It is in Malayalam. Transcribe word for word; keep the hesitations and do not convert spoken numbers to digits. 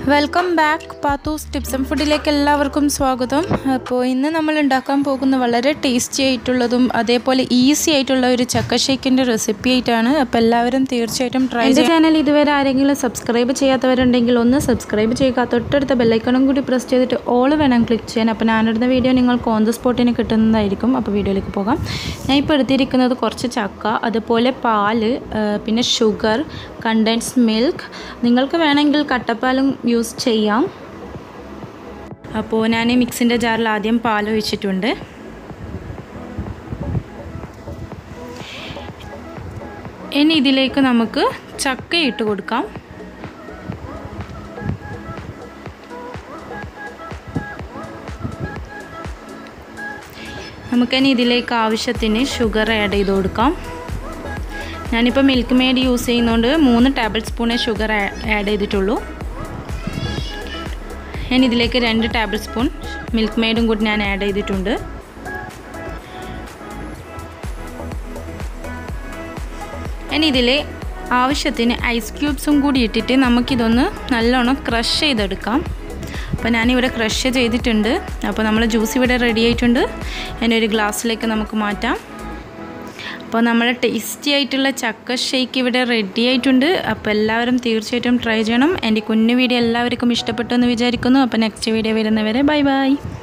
Welcome back Pathus tips and ഫുഡിലേക്ക് എല്ലാവർക്കും സ്വാഗതം. അപ്പോൾ ഇന്ന് നമ്മൾ ഉണ്ടാക്കാൻ പോകുന്ന വളരെ ടേസ്റ്റി ആയിട്ടുള്ളതും അതേപോലെ ഈസി ആയിട്ടുള്ള ഒരു ചക്ക ഷേക്കിൻ്റെ റെസിപ്പി ആയിട്ടാണ്. അപ്പോൾ എല്ലാവരും തീർച്ചയായിട്ടും ട്രൈ ചെയ്യുക. എൻ്റെ ചാനൽ ഇതുവരെ ആരെങ്കിലും സബ്സ്ക്രൈബ് ചെയ്യാത്തവരുണ്ടെങ്കിൽ ഒന്ന് സബ്സ്ക്രൈബ് ചെയ്യുക. തൊട്ടടുത്ത ബെല്ലൈക്കണും കൂടി പ്രസ് ചെയ്തിട്ട് ഓൾ വേണം ക്ലിക്ക് ചെയ്യാൻ. അപ്പോൾ ഞാനിടുന്ന വീഡിയോ നിങ്ങൾക്ക് ഓൺ ദ സ്പോട്ടിന് കിട്ടുന്നതായിരിക്കും. അപ്പോൾ വീഡിയോയിലേക്ക് പോകാം. ഞാൻ ഇപ്പോൾ എടുത്തിരിക്കുന്നത് കുറച്ച് ചക്ക, അതുപോലെ പാല്, പിന്നെ ഷുഗർ, കണ്ടൻസ്ഡ് മിൽക്ക്. നിങ്ങൾക്ക് വേണമെങ്കിൽ കട്ടപ്പാലും യൂസ് ചെയ്യാം. അപ്പോൾ ഞാൻ മിക്സിൻ്റെ ജാറിൽ ആദ്യം പാൽ ഒഴിച്ചിട്ടുണ്ട്. ഇനി ഇതിലേക്ക് നമുക്ക് ചക്ക ഇട്ട് കൊടുക്കാം. നമുക്കിനി ഇതിലേക്ക് ആവശ്യത്തിന് ഷുഗർ ആഡ് ചെയ്ത് കൊടുക്കാം. ഞാനിപ്പോൾ മിൽക്ക് മെയ്ഡ് യൂസ് ചെയ്യുന്നതുകൊണ്ട് മൂന്ന് ടേബിൾ സ്പൂണേ ഷുഗർ ആഡ് ചെയ്തിട്ടുള്ളൂ. ഞാൻ ഇതിലേക്ക് രണ്ട് ടേബിൾ സ്പൂൺ മിൽക്ക് മെയ്ഡും കൂടി ഞാൻ ആഡ് ചെയ്തിട്ടുണ്ട്. ഇനി ഇതിൽ ആവശ്യത്തിന് ഐസ് ക്യൂബ്സും കൂടി ഇട്ടിട്ട് നമുക്കിതൊന്ന് നല്ലോണം ക്രഷ് ചെയ്തെടുക്കാം. അപ്പോൾ ഞാനിവിടെ ക്രഷ് ചെയ്തിട്ടുണ്ട്. അപ്പോൾ നമ്മൾ ജ്യൂസ് ഇവിടെ റെഡി ആയിട്ടുണ്ട്. ഇനി ഒരു ഗ്ലാസ്സിലേക്ക് നമുക്ക് മാറ്റാം. അപ്പോൾ നമ്മുടെ ടേസ്റ്റി ആയിട്ടുള്ള ചക്ക ഷേക്ക് ഇവിടെ റെഡി ആയിട്ടുണ്ട്. അപ്പോൾ എല്ലാവരും തീർച്ചയായിട്ടും ട്രൈ ചെയ്യണം. എൻ്റെ കുഞ്ഞു വീഡിയോ എല്ലാവർക്കും ഇഷ്ടപ്പെട്ടു എന്ന് വിചാരിക്കുന്നു. അപ്പോൾ നെക്സ്റ്റ് വീഡിയോ വരുന്നവരെ ബൈ ബൈ.